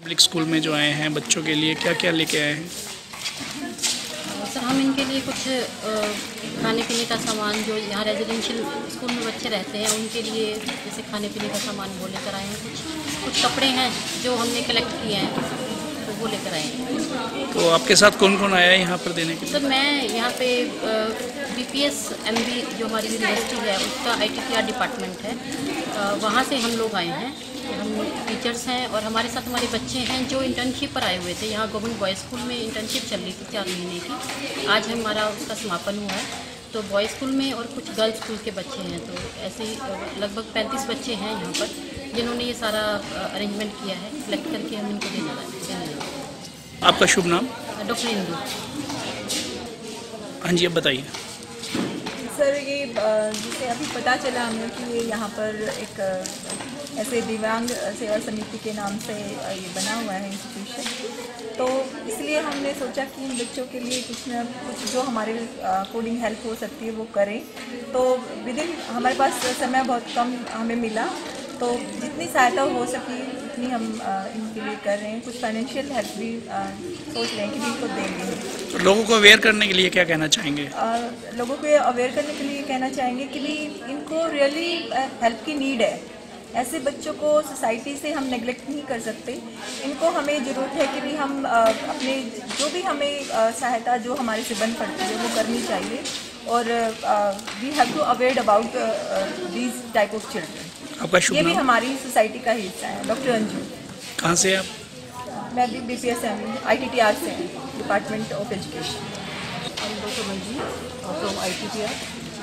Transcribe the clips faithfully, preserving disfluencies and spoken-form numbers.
Public school में जो आए हैं बच्चों के लिए क्या क्या लेके आए हैं? सर हम इनके लिए कुछ खाने पीने का सामान, जो यहाँ रेजिडेंशियल स्कूल में बच्चे रहते हैं उनके लिए जैसे खाने पीने का सामान वो लेकर आए हैं। कुछ कुछ कपड़े हैं जो हमने कलेक्ट किए हैं तो वो लेकर आए हैं। तो आपके साथ कौन कौन आया है यहाँ पर देने के लिए? सर मैं यहाँ पे B P S M B जो हमारी यूनिवर्सिटी है उसका I T T R department है, वहाँ से हम लोग आए हैं। हम टीचर्स हैं और हमारे साथ हमारे बच्चे हैं जो इंटर्नशिप पर आए हुए थे। यहाँ गवर्नमेंट बॉयज़ स्कूल में इंटर्नशिप चल रही थी चार महीने की। आज हमारा उसका समापन हुआ है। तो बॉयज़ स्कूल में और कुछ गर्ल्स स्कूल के बच्चे हैं, तो ऐसे ही लगभग पैंतीस बच्चे हैं यहाँ पर जिन्होंने ये सारा अरेंजमेंट किया है। कलेक्ट करके हम इनको देने देने आपका शुभ नाम? डॉक्टर इंदू। हाँ जी, अब बताइए सर। ये जिसे अभी पता चला हमें कि ये यहाँ पर एक ऐसे दिव्यांग सेवा समिति के नाम से ये बना हुआ है इंस्टीट्यूशन, तो इसलिए हमने सोचा कि इन बच्चों के लिए कुछ न कुछ जो हमारे कोडिंग हेल्प हो सकती है वो करें। तो विद इन हमारे पास समय बहुत कम हमें मिला, तो जितनी सहायता हो सकी उतनी हम इनके लिए कर रहे हैं। कुछ फाइनेंशियल हेल्प भी सोच रहे हैं कि इनको देंगे। तो लोगों को अवेयर करने के लिए क्या कहना चाहेंगे? आ, लोगों को अवेयर करने के लिए कहना चाहेंगे कि भी इनको रियली हेल्प की नीड है। ऐसे बच्चों को सोसाइटी से हम नेगलेक्ट नहीं कर सकते। इनको हमें ज़रूरत है कि भी हम आ, अपने जो भी हमें आ, सहायता जो हमारे से बन पड़ती है वो करनी चाहिए। और we have to aware about these type of children. आपका शुभ ये भी नाम? हमारी सोसाइटी का हिस्सा है। डॉक्टर अंजू। कहाँ से आप? मैं भी B P S M I T T R से हैं, department of education. Doctor Manji from I T T R.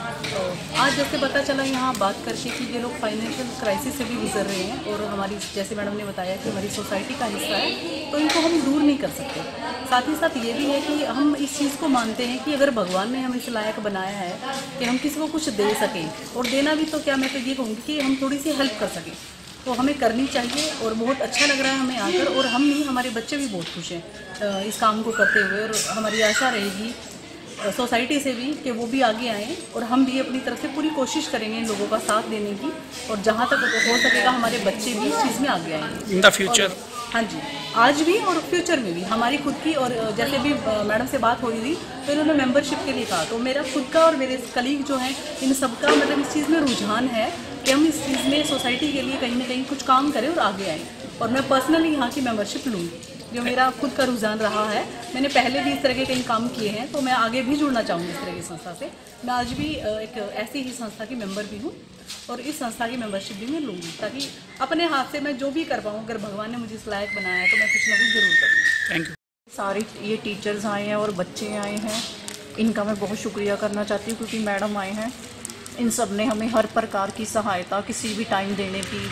आज जैसे पता चला यहाँ बात करके कि ये लोग फाइनेंशियल क्राइसिस से भी गुजर रहे हैं और हमारी जैसे मैडम ने बताया कि हमारी सोसाइटी का हिस्सा है, तो इनको हम दूर नहीं कर सकते। साथ ही साथ ये भी है कि हम इस चीज़ को मानते हैं कि अगर भगवान ने हमें इस लायक बनाया है कि हम किसी को कुछ दे सकें, और देना भी तो क्या, मैं तो ये कहूँगी कि हम थोड़ी सी हेल्प कर सकें, तो हमें करनी चाहिए। और बहुत अच्छा लग रहा है हमें आकर, और हम नहीं, हमारे बच्चे भी बहुत खुश हैं इस काम को करते हुए। और हमारी आशा रहेगी सोसाइटी से भी कि वो भी आगे आएँ, और हम भी अपनी तरफ से पूरी कोशिश करेंगे इन लोगों का साथ देने की, और जहाँ तक हो सकेगा हमारे बच्चे भी इस चीज़ में आगे आएंगे इन द फ्यूचर। हाँ जी, आज भी और फ्यूचर में भी हमारी खुद की। और जैसे भी मैडम से बात हो रही थी तो इन्होंने मेंबरशिप के लिए कहा, तो मेरा खुद का और मेरे कलीग जो हैं इन सबका मतलब इस चीज़ में रुझान है कि हम इस चीज़ में सोसाइटी के लिए कहीं ना कहीं कुछ काम करें और आगे आएँ। और मैं पर्सनली यहाँ की मेंबरशिप लूँगी, जो मेरा खुद का रुझान रहा है। मैंने पहले भी इस तरह के कई काम किए हैं, तो मैं आगे भी जुड़ना चाहूँगी इस तरह की संस्था से। मैं आज भी एक ऐसी ही संस्था की मेंबर भी हूँ, और इस संस्था की मेंबरशिप भी मैं लूँगी, ताकि अपने हाथ से मैं जो भी कर पाऊँ, अगर भगवान ने मुझे इस लायक बनाया है तो मैं कुछ ना कुछ ज़रूर करूँ। Thank you. सारे ये टीचर्स आए हैं और बच्चे आए हैं, इनका मैं बहुत शुक्रिया करना चाहती हूँ, क्योंकि मैडम आए हैं। इन सब ने हमें हर प्रकार की सहायता किसी भी टाइम देने की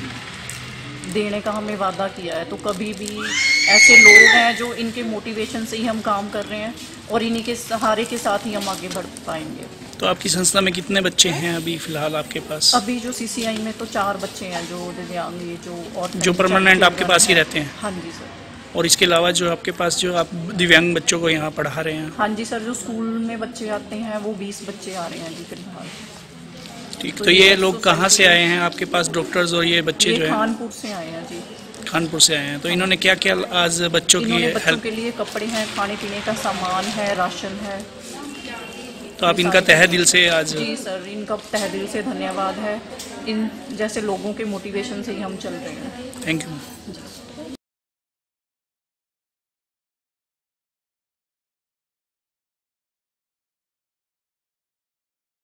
देने का हमें वादा किया है। तो कभी भी ऐसे लोग हैं जो इनके मोटिवेशन से ही हम काम कर रहे हैं, और इन्हीं के सहारे के साथ ही हम आगे बढ़ पाएंगे। तो आपकी संस्था में कितने बच्चे हैं अभी फ़िलहाल आपके पास? अभी जो सी सी आई में तो चार बच्चे हैं जो दिव्यांग, ये जो और जो परमानेंट आपके पास ही रहते हैं? हाँ जी सर। और इसके अलावा जो आपके पास जो आप दिव्यांग बच्चों को यहाँ पढ़ा रहे हैं? हाँ जी सर, जो स्कूल में बच्चे आते हैं वो बीस बच्चे आ रहे हैं जी फिलहाल। ठीक, तो ये लोग कहाँ से आए हैं आपके पास, डॉक्टर्स और ये बच्चे जो हैं? खानपुर से आए हैं जी। खानपुर से आए हैं। तो इन्होंने क्या क्या आज बच्चों की बच्चों हेल्प? के लिए कपड़े हैं, खाने पीने का सामान है, राशन है। तो आप इनका तहे दिल से आज? जी सर, इनका तहे दिल से धन्यवाद है। इन जैसे लोगों के मोटिवेशन से ही हम चल रहे हैं। Thank you.